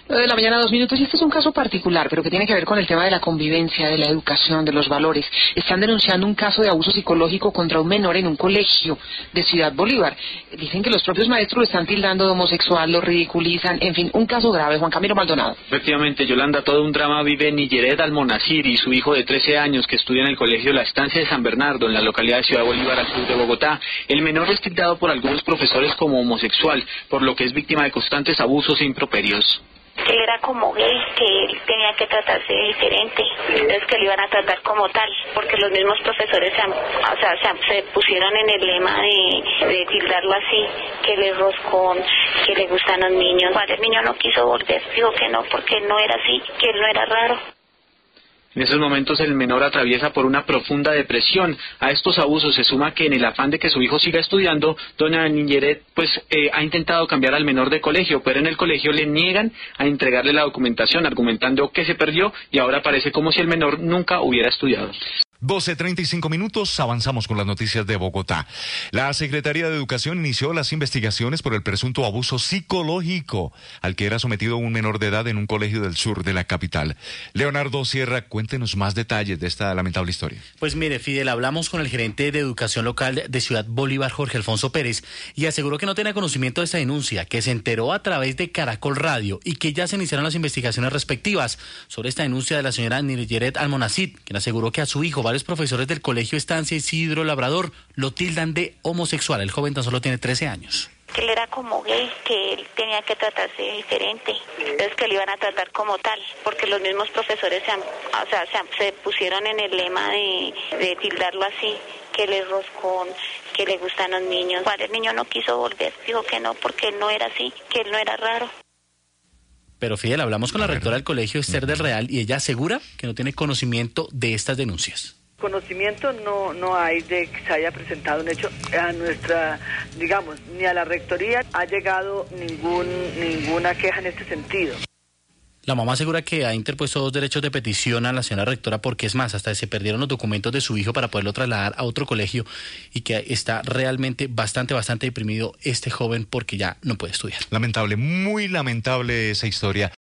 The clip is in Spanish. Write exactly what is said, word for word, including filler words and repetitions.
De la mañana, dos minutos, y este es un caso particular, pero que tiene que ver con el tema de la convivencia, de la educación, de los valores. Están denunciando un caso de abuso psicológico contra un menor en un colegio de Ciudad Bolívar. Dicen que los propios maestros lo están tildando de homosexual, lo ridiculizan, en fin, un caso grave. Juan Camilo Maldonado. Efectivamente, Yolanda, todo un drama vive Niyeret Almonacir y su hijo de trece años que estudia en el colegio La Estancia de San Bernardo, en la localidad de Ciudad Bolívar, al sur de Bogotá. El menor es tildado por algunos profesores como homosexual, por lo que es víctima de constantes abusos e improperios. Él era como gay, que él tenía que tratarse diferente, entonces que le iban a tratar como tal, porque los mismos profesores se, o sea, se, se pusieron en el lema de, de tildarlo así, que él es roscón, que le gustan los niños. El niño no quiso volver, dijo que no, porque él no era así, que él no era raro. En esos momentos el menor atraviesa por una profunda depresión. A estos abusos se suma que en el afán de que su hijo siga estudiando, doña Niyeret pues eh, ha intentado cambiar al menor de colegio, pero en el colegio le niegan a entregarle la documentación, argumentando que se perdió y ahora parece como si el menor nunca hubiera estudiado. doce treinta y cinco minutos, avanzamos con las noticias de Bogotá. La Secretaría de Educación inició las investigaciones por el presunto abuso psicológico al que era sometido un menor de edad en un colegio del sur de la capital. Leonardo Sierra, cuéntenos más detalles de esta lamentable historia. Pues mire, Fidel, hablamos con el gerente de Educación Local de Ciudad Bolívar, Jorge Alfonso Pérez, y aseguró que no tenía conocimiento de esta denuncia, que se enteró a través de Caracol Radio y que ya se iniciaron las investigaciones respectivas sobre esta denuncia de la señora Niyeret Almonacid, quien aseguró que a su hijo, varios profesores del colegio Estancia Isidro Labrador, lo tildan de homosexual. El joven tan solo tiene trece años. Que él era como gay, que él tenía que tratarse diferente, entonces que le iban a tratar como tal, porque los mismos profesores se, o sea, se, se pusieron en el lema de, de tildarlo así, que él es roscón, que le gustan los niños. El niño no quiso volver, dijo que no, porque él no era así, que él no era raro. Pero Fidel, hablamos con la rectora del colegio, Esther del Real, y ella asegura que no tiene conocimiento de estas denuncias. Conocimiento no no hay de que se haya presentado un hecho a nuestra, digamos, ni a la rectoría ha llegado ningún ninguna queja en este sentido. La mamá asegura que ha interpuesto dos derechos de petición a la señora rectora porque es más, hasta se perdieron los documentos de su hijo para poderlo trasladar a otro colegio y que está realmente bastante, bastante deprimido este joven porque ya no puede estudiar. Lamentable, muy lamentable esa historia.